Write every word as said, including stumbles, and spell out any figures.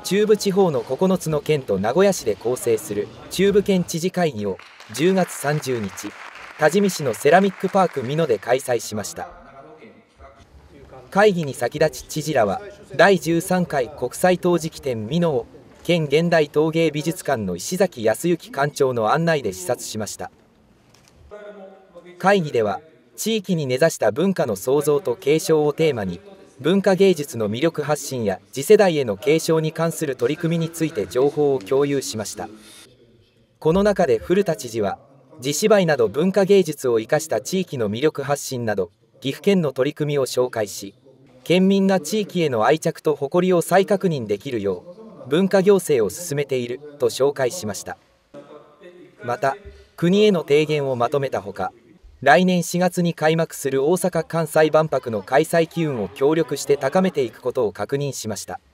中部地方のここのつの県と名古屋市で構成する中部県知事会議をじゅうがつさんじゅうにち、多治見市のセラミックパーク美濃で開催しました。会議に先立ち知事らはだいじゅうさんかい国際陶磁器展美濃を県現代陶芸美術館の石崎康之館長の案内で視察しました。会議では地域に根ざした文化の創造と継承をテーマに、文化芸術の魅力発信や次世代への継承に関する取り組みについて情報を共有しました。この中で古田知事は地芝居など文化芸術を生かした地域の魅力発信など岐阜県の取り組みを紹介し、県民が地域への愛着と誇りを再確認できるよう文化行政を進めていると紹介しました。また国への提言をまとめたほか、来年しがつに開幕する大阪・関西万博の開催機運を協力して高めていくことを確認しました。